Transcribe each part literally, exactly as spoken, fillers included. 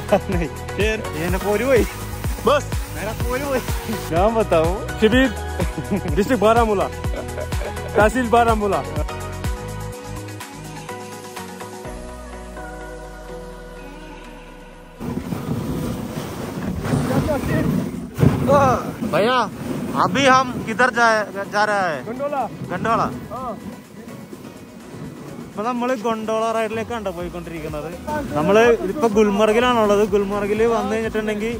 नहीं फिर ये नकोरी हुई बस मेरा कोरी हुई। नाम बताओ। शिबीर, डिस्ट्रिक्ट बारामूला, तहसील बारामूला। भैया अभी हम किधर जा जा रहा है? गंडोला। ഗണ്ടോള. ഇപ്പൊ നമ്മള് ഗൊണ്ടോള റൈഡിലേക്കാണ് പോയിക്കൊണ്ടിരിക്കുന്നത്. നമ്മള് ഇപ്പൊ ഗുൽമർഗിലാണുള്ളത്. ഗുൽമർഗില് വന്നു കഴിഞ്ഞിട്ടുണ്ടെങ്കിൽ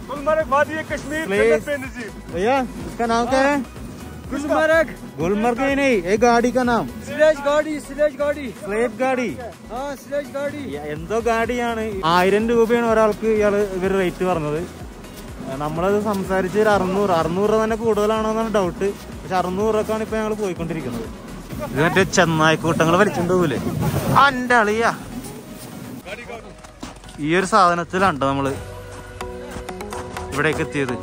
भैया इसका नाम क्या है? गुलमर्ग। गुलमर्ग ही नहीं, एक गाड़ी का नाम स्लेज गाड़ी, स्लेज गाड़ी, സ്ലേറ്റ് ഗാഡി. हाँ स्लेज गाड़ी. എന്തോ ഗാഡിയാണ്. ആയിരം രൂപയാണ് ഒരാൾക്ക് ഇയാള് ഇവര് റേറ്റ് പറഞ്ഞത്. നമ്മളത് സംസാരിച്ച് ഒരു അറുന്നൂറ് അറുന്നൂറ് രൂപ തന്നെ കൂടുതലാണോ എന്നാണ് ഡൗട്ട്. പക്ഷെ അറുന്നൂറ് രൂപക്കാണ് ഇപ്പൊ ഞങ്ങൾ പോയിക്കൊണ്ടിരിക്കുന്നത്. ഇത് മറ്റേ ചെന്നായിക്കൂട്ടങ്ങൾ വലിച്ചിട്ടുണ്ടാവൂലേ അന്റെ അളിയ. ഈ ഒരു സാധനത്തിലാണ് നമ്മള് ഇവിടേക്ക് എത്തിയത്.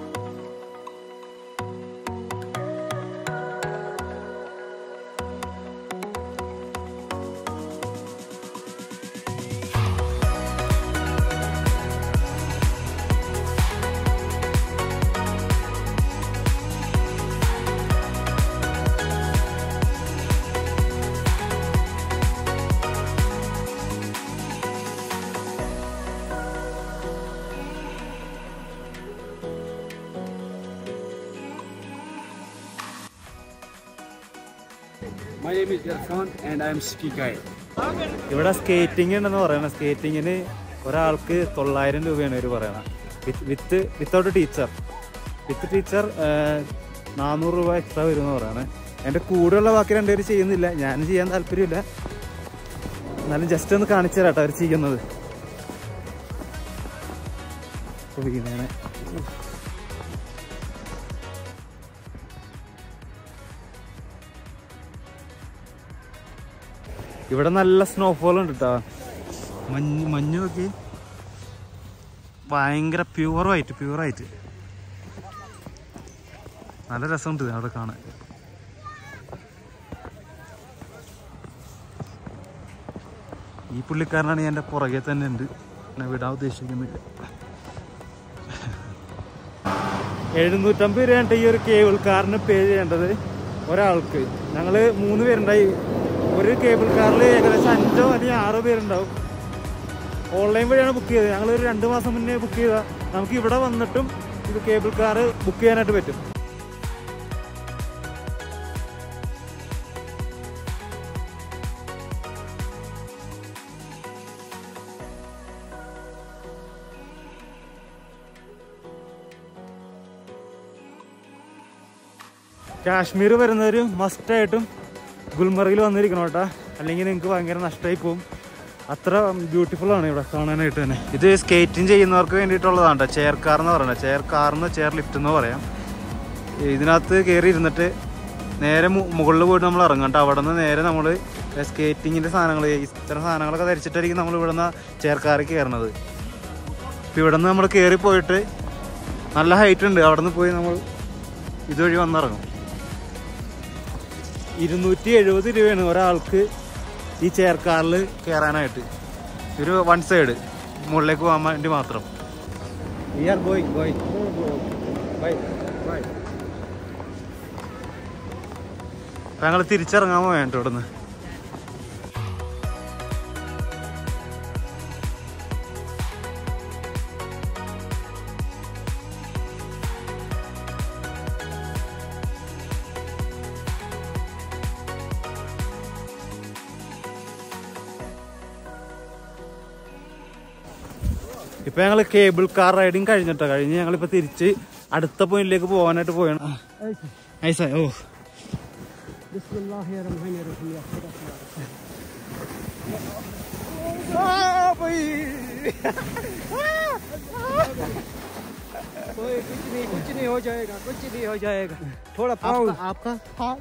My name is Irfan and I am ski guide. ഇവിടെ സ്കേറ്റിംഗ് ഉണ്ടെന്ന് പറയണ. സ്കേറ്റിങ്ങിന് ഒരാൾക്ക് തൊള്ളായിരം രൂപയാണ് ഇവർ പറയണത്. With without teacher. With teacher നാനൂറ് രൂപ എക്സ്ട്രാ വരും എന്ന് പറയണേ. എൻ്റെ കൂടെയുള്ള ബാക്കി രണ്ടുപേരും ചെയ്യുന്നില്ല. ഞാൻ ചെയ്യാൻ താല്പര്യമില്ല. എന്നാലും ജസ്റ്റ് ഒന്ന് കാണിച്ചു തരാട്ടോ അവർ ചെയ്യുന്നത്. ഇങ്ങനെ ഇവിടെ നല്ല സ്നോഫോൾ ഉണ്ട് കേട്ടോ. മഞ്ഞ് മഞ്ഞ് നോക്കി ഭയങ്കര പ്യൂർ വൈറ്റ് പ്യൂർ വൈറ്റ് നല്ല രസമുണ്ട് അവിടെ കാണാൻ. ഈ പുള്ളിക്കാരനാണ് എൻ്റെ പുറകെ തന്നെ ഉണ്ട്. എന്നെ വിടാൻ ഉദ്ദേശിക്കുന്നില്ല. എഴുന്നൂറ്റമ്പത് രൂപയാണ് ഈ ഒരു കേബിൾ കാറിന് പേ ചെയ്യേണ്ടത് ഒരാൾക്ക്. ഞങ്ങൾ മൂന്ന് പേരുണ്ടായി. ഒരു കേബിൾ കാറിൽ ഏകദേശം അഞ്ചോ അല്ലെങ്കിൽ ആറോ പേരുണ്ടാവും. ഓൺലൈൻ വഴിയാണ് ബുക്ക് ചെയ്തത്. ഞങ്ങളൊരു രണ്ട് മാസം മുന്നേ ബുക്ക് ചെയ്താൽ നമുക്ക് ഇവിടെ വന്നിട്ടും ഇത് കേബിൾ കാർ ബുക്ക് ചെയ്യാനായിട്ട് പറ്റും. കാശ്മീർ വരുന്നവർ മസ്റ്റായിട്ടും ഗുൽമർഗിൽ വന്നിരിക്കണം കേട്ടോ. അല്ലെങ്കിൽ നിങ്ങൾക്ക് ഭയങ്കര നഷ്ടമായി പോകും. അത്ര ബ്യൂട്ടിഫുൾ ആണ് ഇവിടെ കാണാനായിട്ട് തന്നെ. ഇത് സ്കേറ്റിംഗ് ചെയ്യുന്നവർക്ക് വേണ്ടിയിട്ടുള്ളതാണ് കേട്ടോ. ചെയർ കാർ എന്ന് പറയുന്നത്. ചെയർ കാറിന് ചെയർ ലിഫ്റ്റ് എന്ന് പറയാം. ഇതിനകത്ത് കയറി ഇരുന്നിട്ട് നേരെ മുകളിൽ പോയിട്ട് നമ്മൾ ഇറങ്ങാം കേട്ടോ. അവിടെ നിന്ന് നേരെ നമ്മൾ സ്കേറ്റിങ്ങിൻ്റെ സാധനങ്ങൾ ഇത്തരം സാധനങ്ങളൊക്കെ ധരിച്ചിട്ടായിരിക്കും നമ്മൾ ഇവിടെ നിന്ന് ചെയർ കാറിൽ കയറണത്. അപ്പോൾ ഇവിടെ നിന്ന് നമ്മൾ കയറി പോയിട്ട് നല്ല ഹൈറ്റ് ഉണ്ട്. അവിടെ നിന്ന് പോയി നമ്മൾ ഇതുവഴി വന്നിറങ്ങും. ഇരുന്നൂറ്റി എഴുപത് രൂപയാണ് ഒരാൾക്ക് ഈ ചെയർ കാറിൽ കയറാനായിട്ട്. ഒരു വൺ സൈഡ് മുകളിലേക്ക് പോകാൻ വേണ്ടി മാത്രം. ഞങ്ങൾ തിരിച്ചിറങ്ങാൻ വേണ്ട ഇവിടെ നിന്ന്. ഇപ്പൊ ഞങ്ങൾ കേബിൾ കാർ റൈഡിങ് കഴിഞ്ഞിട്ടോ. കഴിഞ്ഞ് ഞങ്ങളിപ്പോ തിരിച്ച് അടുത്ത പോയിന്റിലേക്ക് പോകാനായിട്ട് പോയാണ്. ഓ कुछ नहीं हो जाएगा, कुछ नहीं हो जाएगा. थोड़ा पाँव आपका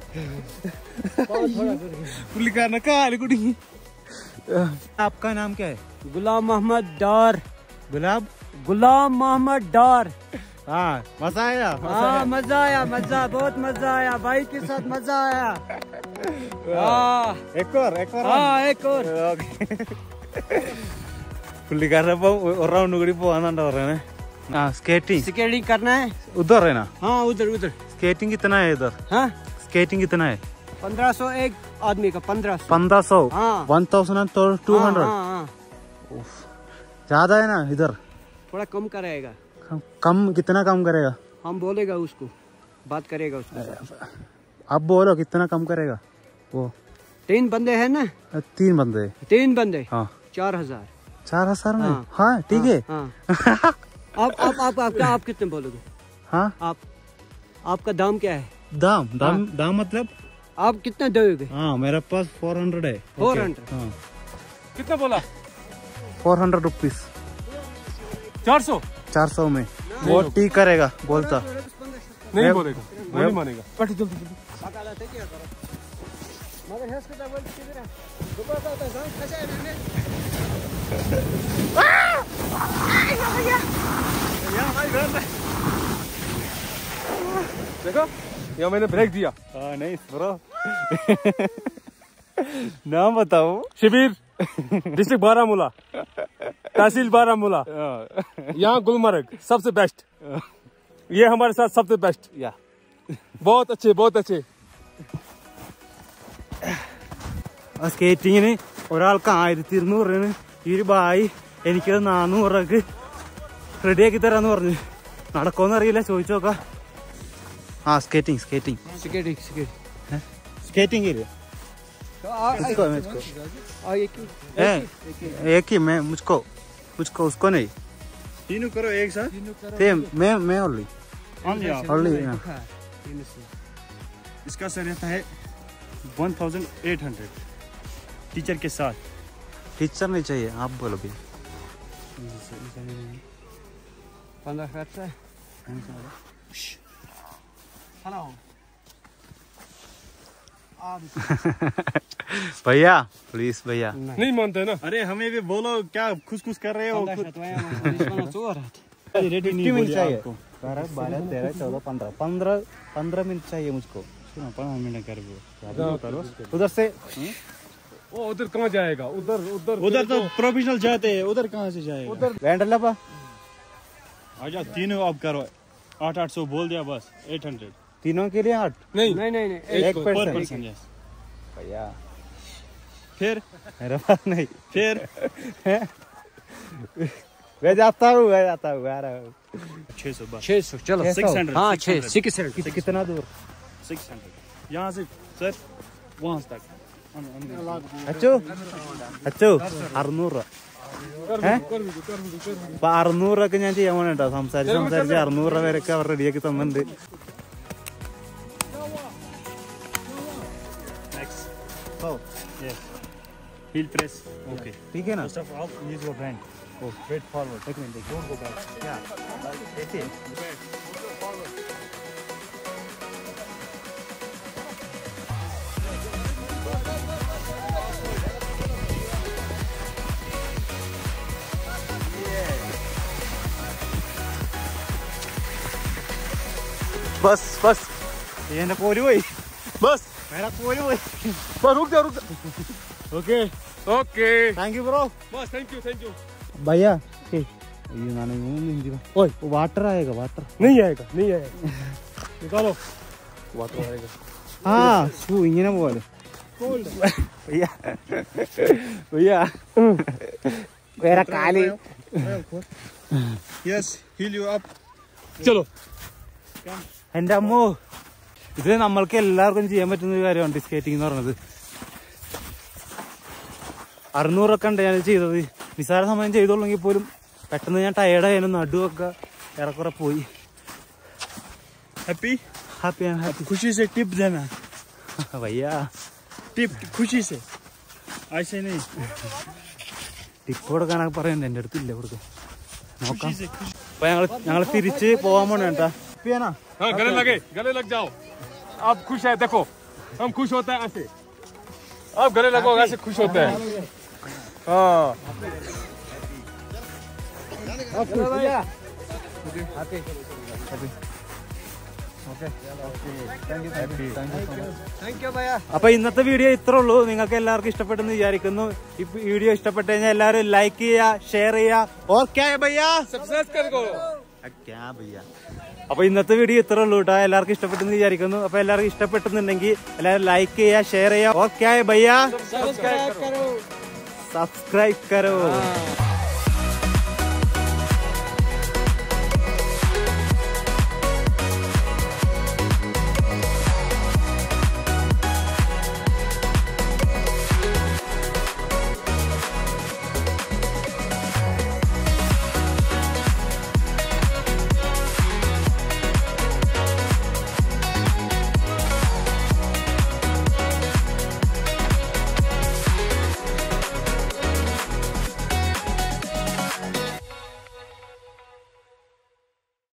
पुलिकारना काल कुड़ी. आपका नाम क्या है? गुलाम मोहम्मद डार. गुलाब गुलाम मोहम्मद डार. हाँ मजा आया. हाँ मजा आया, मजा बहुत मजा आया. भाई के साथ मजा आया. हाँ एक और एक और हाँ एक और. പുള്ളിക്കാരൻ അപ്പം ഒരു റൗണ്ട് കൂടി പോവാന്നാ പറയണേ. ആ സ്കേറ്റിംഗ് स्केटिंग करना है. उधर है ना? हाँ उधर उधर. स्केटिंग कितना है इधर? हाँ स्केटिंग कितना है? पंद्रह सौ एक आदमी का. पंद्रह सौ. पंद्रह सौ हाँ. One thousand and two hundred. हाँ हाँ. ज्यादा है ना इधर? थोड़ा कम करेगा. कम, कम कितना कम करेगा? हम बोलेगा उसको, बात करेगा उसको. अब बोलो कितना कम करेगा वो? तीन बंदे हैं ना? तीन बंदे. तीन बंदे. हाँ चार हजार. चार हजार में? हाँ. हाँ ठीक है. हाँ. आप आप आप आपका आप कितने बोलोगे? हाँ आप आपका दाम क्या है? दाम दाम दाम मतलब? आप कितना दोगे? हाँ मेरे पास फोर हंड्रेड है. Four hundred. हाँ कितना बोला? Four hundred rupees. चार सौ. चार सौ में वो ठीक करेगा बोलता. नहीं बोलेगा, वो नहीं मानेगा. देखो यहाँ मैंने ब्रेक दिया. हाँ नहीं ब्रो. नाम बताओ. शिविर डिस्ट्रिक्ट बारामूला, तहसील बारामूला, यहाँ गुलमर्ग सबसे बेस्ट. ये हमारे साथ सबसे बेस्ट. या बहुत अच्छे बहुत अच्छे. സ്കേറ്റിങ്ങിന് ഒരാൾക്ക് ആയിരത്തി ഇരുന്നൂറ് രൂപയാണ്. ഈ ഒരു ബായി എനിക്കത് നാനൂറ് രൂപക്ക് റെഡിയാക്കി തരാന്ന് പറഞ്ഞു. നടക്കുമെന്ന് അറിയില്ല, ചോദിച്ചു നോക്കാം. ആ skating skating skating skating skating इसको मुझको एक ही मैं मुझको मुझको उसको नहीं. तीनों करो एक साथ. ते मैं मैं ओनली ओनली. इसका सर रहता है one thousand eight hundred teacher के साथ. टीचर नहीं चाहिए, आप बोलो भी. पंद्रह खर्चा है. हेलो भैया प्लीज भैया. नहीं मानते ना. अरे हमें भी बोलो क्या खुश खुश कर रहे हो. फिफ्टी मिनट चाहिए. बारह बारह तेरह चौदह पंद्रह पंद्रह पंद्रह मिनट चाहिए मुझको. पंद्रह मिनट कर उधर से वो उधर कहाँ जाएगा? उधर उधर उधर तो प्रोफेशनल जाते हैं, उधर कहाँ से जाएगा. उधर വേണ്ടല്ലപ്പാ. आजा तीनों आप करो. आठ आठ सौ बोल दिया बस. एट हंड्रेड तीनों के लिए आठ. नहीं नहीं नहीं नहीं. एक पर पर्सन. पर्सन. यस. भैया फिर मेरा पास नहीं. फिर मैं जाता हूँ मैं जाता हूँ आ रहा हूँ. छह सौ बस. छह सौ. चलो छह सौ. Six hundred. हाँ छह सिक्स हंड्रेड. कितना दूर? सिक्स हंड्रेड यहाँ से सर वहाँ तक. അച്ചു അച്ചു അറുന്നൂറ് രൂപ. അപ്പൊ അറുന്നൂറ് രൂപ ഞാൻ ചെയ്യാൻ വേണ്ട കേട്ടോ. സംസാരിച്ച് സംസാരിച്ച് അറുന്നൂറ് രൂപ വരെയൊക്കെ അവർ റെഡിയാക്കി തന്നിട്ടുണ്ട്. Heal press. ओके ठीक है ना? First of all use your hand. Oh weight forward. एक मिनट डोंट गो बैक. क्या ऐसे? बस बस ये ना कोरी हुई. बस मेरा कोरी हुई. बस रुक जा रुक जा. Okay okay thank you bro. बस थैंक यू थैंक यू. भैया ये नाने हिंदी में ओए वाटर आएगा. वाटर नहीं आएगा नहीं आएगा. निकालो. वाटर आएगा. हाँ शू इങ്ങനെ പോലെ. भैया भैया मेरा काली. Yes heel you up. चलो. എൻ്റെ അമ്മോ ഇത് നമ്മൾക്ക് എല്ലാവർക്കും ചെയ്യാൻ പറ്റുന്ന ഒരു കാര്യമാണ് സ്കേറ്റിംഗ് എന്ന് പറയുന്നത്. അറുന്നൂറൊക്കെ ഉണ്ട് ഞാൻ ചെയ്തത്. നിസാര സമയം ചെയ്തോളെങ്കിൽ പോലും പെട്ടെന്ന് ഞാൻ ടയേർഡായാലും നടുവൊക്കെ ഏറെക്കുറെ പോയി. हैप्पी ഹാപ്പി ആണ് ഹാപ്പി. खुशी से टिप देना. भैया टिप खुशी से ऐसे नहीं. ടിപ്പ് കൊടുക്കാനൊക്കെ പറയുന്നുണ്ട്, എൻ്റെ അടുത്തില്ല കൊടുക്കാൻ. നോക്കാം. खुशी से खुशी. അപ്പൊ ഞങ്ങൾ ഞങ്ങൾ തിരിച്ച് പോകാൻ പോണ കേട്ടാ. हाँ गले लगे गले लग जाओ. आप खुश है देखो. हम खुश होते हैं ऐसे. आप गले लगो ऐसे खुश होते हैं. हाँ അപ്പൊ ഇന്നത്തെ വീഡിയോ ഇത്രേ ഉള്ളൂ. നിങ്ങൾക്ക് എല്ലാവർക്കും ഇഷ്ടപ്പെട്ടെന്ന് വിചാരിക്കുന്നു. ഈ വീഡിയോ ഇഷ്ടപ്പെട്ടു കഴിഞ്ഞാൽ എല്ലാവരും ലൈക്ക് ചെയ്യുക, ഷെയർ ചെയ്യുക. ഓക്കെ ഭയ്യ, सब्सक्राइब कर दो അപ്പൊ ഇന്നത്തെ വീഡിയോ ഇത്രേ ഉള്ളൂ കേട്ടോ. എല്ലാവർക്കും ഇഷ്ടപ്പെട്ടെന്ന് വിചാരിക്കുന്നു. അപ്പൊ എല്ലാവർക്കും ഇഷ്ടപ്പെട്ടെന്നുണ്ടെങ്കിൽ എല്ലാവരും ലൈക്ക് ചെയ്യുക, ഷെയർ ചെയ്യുക. ഓക്കെ ഭയ്യ, सब्सक्राइब करो സബ്സ്ക്രൈബ് കരോ.